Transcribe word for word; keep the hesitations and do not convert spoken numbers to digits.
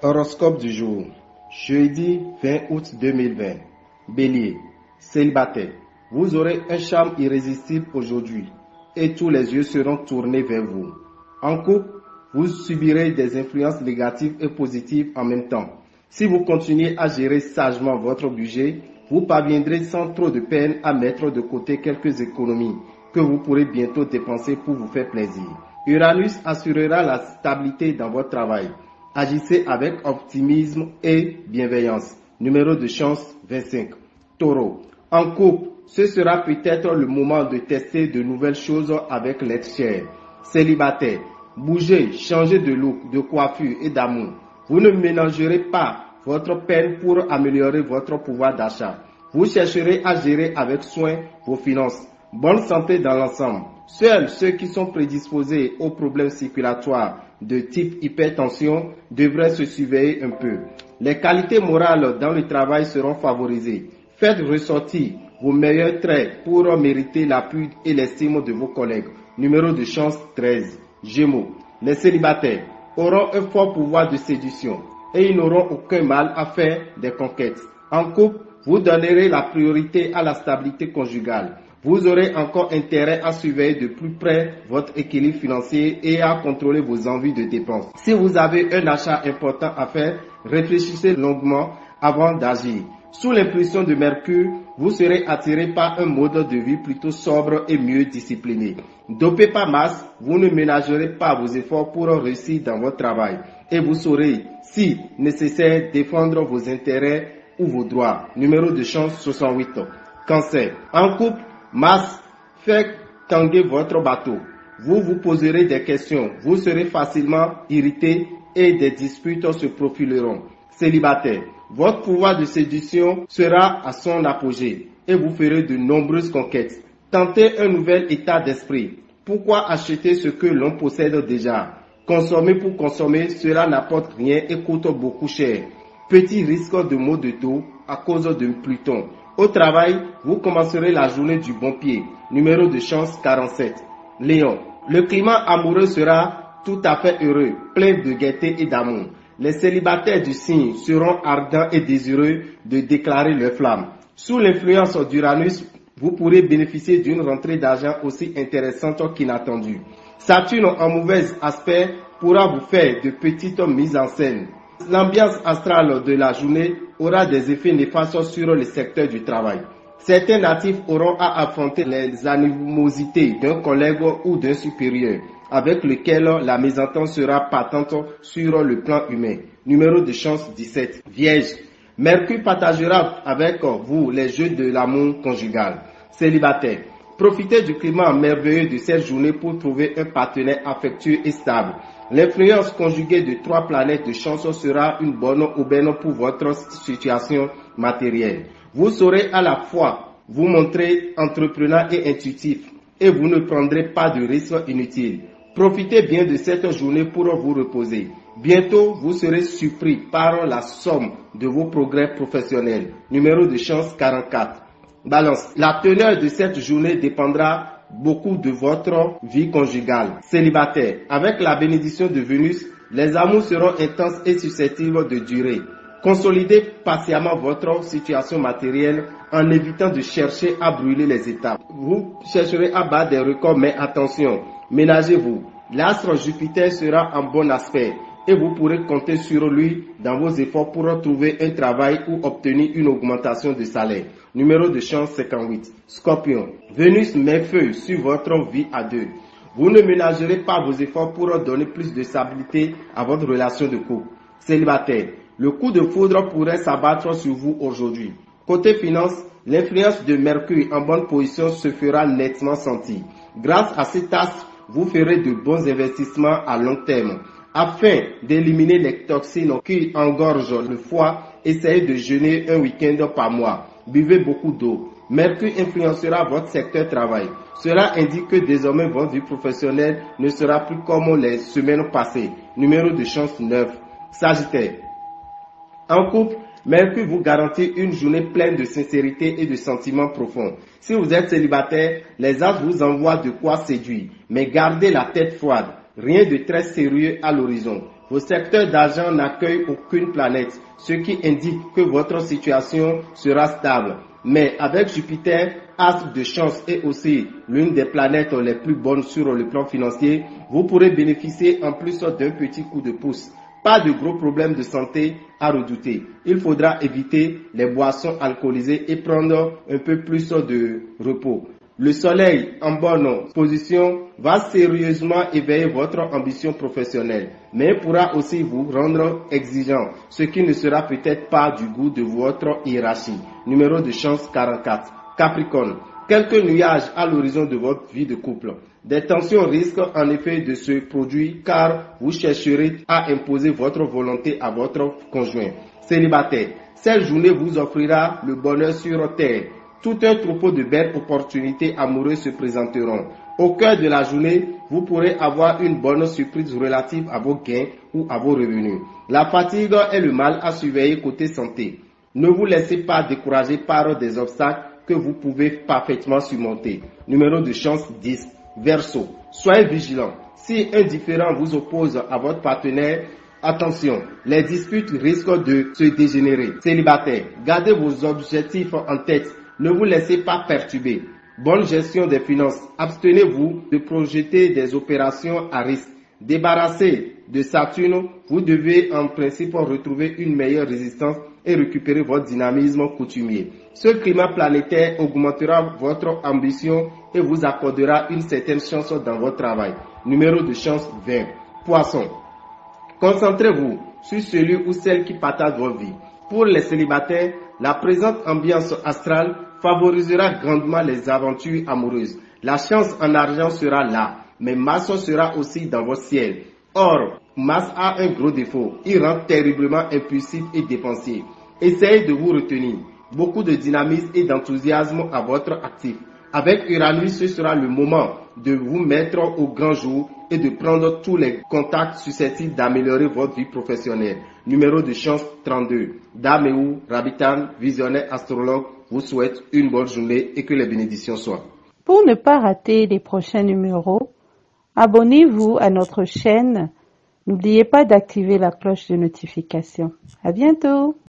Horoscope du jour, jeudi vingt août deux mille vingt. Bélier, célibataire, vous aurez un charme irrésistible aujourd'hui et tous les yeux seront tournés vers vous. En couple, vous subirez des influences négatives et positives en même temps. Si vous continuez à gérer sagement votre budget, vous parviendrez sans trop de peine à mettre de côté quelques économies que vous pourrez bientôt dépenser pour vous faire plaisir. Uranus assurera la stabilité dans votre travail. Agissez avec optimisme et bienveillance. Numéro de chance vingt-cinq. Taureau. En couple, ce sera peut-être le moment de tester de nouvelles choses avec l'être cher. Célibataire. Bougez, changez de look, de coiffure et d'amour. Vous ne ménagerez pas votre peine pour améliorer votre pouvoir d'achat. Vous chercherez à gérer avec soin vos finances. Bonne santé dans l'ensemble. Seuls ceux qui sont prédisposés aux problèmes circulatoires de type hypertension devraient se surveiller un peu. Les qualités morales dans le travail seront favorisées. Faites ressortir vos meilleurs traits pour mériter l'appui et l'estime de vos collègues. Numéro de chance treize. Gémeaux. Les célibataires auront un fort pouvoir de séduction et ils n'auront aucun mal à faire des conquêtes. En couple, vous donnerez la priorité à la stabilité conjugale. Vous aurez encore intérêt à surveiller de plus près votre équilibre financier et à contrôler vos envies de dépenses. Si vous avez un achat important à faire, réfléchissez longuement avant d'agir. Sous l'impulsion de Mercure, vous serez attiré par un mode de vie plutôt sobre et mieux discipliné. Dopé par Mars, vous ne ménagerez pas vos efforts pour réussir dans votre travail et vous saurez, si nécessaire, défendre vos intérêts ou vos droits. Numéro de chance soixante-huit. Cancer. En couple, Mars fait tanguer votre bateau. Vous vous poserez des questions, vous serez facilement irrité et des disputes se profileront. Célibataire, votre pouvoir de séduction sera à son apogée et vous ferez de nombreuses conquêtes. Tentez un nouvel état d'esprit. Pourquoi acheter ce que l'on possède déjà? Consommer pour consommer, cela n'apporte rien et coûte beaucoup cher. Petit risque de maux de dos à cause de Pluton. Au travail, vous commencerez la journée du bon pied. Numéro de chance quarante-sept. Lion. Le climat amoureux sera tout à fait heureux, plein de gaieté et d'amour. Les célibataires du signe seront ardents et désireux de déclarer leur flamme. Sous l'influence d'Uranus, vous pourrez bénéficier d'une rentrée d'argent aussi intéressante qu'inattendue. Saturne en mauvais aspect pourra vous faire de petites mises en scène. L'ambiance astrale de la journée aura des effets néfastes sur le secteur du travail. Certains natifs auront à affronter les animosités d'un collègue ou d'un supérieur, avec lequel la mésentente sera patente sur le plan humain. Numéro de chance dix-sept. Vierge. Mercure partagera avec vous les jeux de l'amour conjugal. Célibataire. Profitez du climat merveilleux de cette journée pour trouver un partenaire affectueux et stable. L'influence conjuguée de trois planètes de chance sera une bonne aubaine pour votre situation matérielle. Vous saurez à la fois vous montrer entrepreneur et intuitif et vous ne prendrez pas de risques inutiles. Profitez bien de cette journée pour vous reposer. Bientôt, vous serez surpris par la somme de vos progrès professionnels. Numéro de chance quarante-quatre. Balance. La teneur de cette journée dépendra beaucoup de votre vie conjugale. Célibataire. Avec la bénédiction de Vénus, les amours seront intenses et susceptibles de durer. Consolidez patiemment votre situation matérielle en évitant de chercher à brûler les étapes. Vous chercherez à battre des records, mais attention, ménagez-vous. L'astre Jupiter sera en bon aspect et vous pourrez compter sur lui dans vos efforts pour trouver un travail ou obtenir une augmentation de salaire. Numéro de chance cinquante-huit. Scorpion. Vénus met feu sur votre vie à deux. Vous ne ménagerez pas vos efforts pour donner plus de stabilité à votre relation de couple. Célibataire. Le coup de foudre pourrait s'abattre sur vous aujourd'hui. Côté finance, l'influence de Mercure en bonne position se fera nettement sentir. Grâce à cet astre, vous ferez de bons investissements à long terme. Afin d'éliminer les toxines qui engorgent le foie, essayez de jeûner un week-end par mois. Buvez beaucoup d'eau. Mercure influencera votre secteur travail. Cela indique que désormais votre vie professionnelle ne sera plus comme les semaines passées. Numéro de chance neuf. Sagittaire. En couple, Mercure vous garantit une journée pleine de sincérité et de sentiments profonds. Si vous êtes célibataire, les astres vous envoient de quoi séduire. Mais gardez la tête froide. Rien de très sérieux à l'horizon. Vos secteurs d'argent n'accueillent aucune planète, ce qui indique que votre situation sera stable. Mais avec Jupiter, astre de chance et aussi l'une des planètes les plus bonnes sur le plan financier, vous pourrez bénéficier en plus d'un petit coup de pouce. Pas de gros problèmes de santé à redouter. Il faudra éviter les boissons alcoolisées et prendre un peu plus de repos. Le soleil en bonne position va sérieusement éveiller votre ambition professionnelle, mais pourra aussi vous rendre exigeant, ce qui ne sera peut-être pas du goût de votre hiérarchie. Numéro de chance quarante-quatre. Capricorne. Quelques nuages à l'horizon de votre vie de couple. Des tensions risquent en effet de se produire car vous chercherez à imposer votre volonté à votre conjoint. Célibataire. Cette journée vous offrira le bonheur sur terre. Tout un troupeau de belles opportunités amoureuses se présenteront. Au cœur de la journée, vous pourrez avoir une bonne surprise relative à vos gains ou à vos revenus. La fatigue est le mal à surveiller côté santé. Ne vous laissez pas décourager par des obstacles que vous pouvez parfaitement surmonter. Numéro de chance dix. Verseau. Soyez vigilant. Si un différend vous oppose à votre partenaire, attention, les disputes risquent de se dégénérer. Célibataire. Gardez vos objectifs en tête. Ne vous laissez pas perturber. Bonne gestion des finances. Abstenez-vous de projeter des opérations à risque. Débarrassé de Saturne, vous devez en principe retrouver une meilleure résistance et récupérer votre dynamisme coutumier. Ce climat planétaire augmentera votre ambition et vous accordera une certaine chance dans votre travail. Numéro de chance vingt. Poisson. Concentrez-vous sur celui ou celle qui partage votre vie. Pour les célibataires, la présente ambiance astrale favorisera grandement les aventures amoureuses. La chance en argent sera là, mais Mars sera aussi dans votre ciel. Or, Mars a un gros défaut, il rend terriblement impulsif et dépensier. Essayez de vous retenir. Beaucoup de dynamisme et d'enthousiasme à votre actif. Avec Uranus, ce sera le moment de vous mettre au grand jour et de prendre tous les contacts susceptibles d'améliorer votre vie professionnelle. Numéro de chance trente-deux. Dameu, Rabitan, visionnaire astrologue, vous souhaite une bonne journée et que les bénédictions soient. Pour ne pas rater les prochains numéros, abonnez-vous à notre chaîne. N'oubliez pas d'activer la cloche de notification. À bientôt!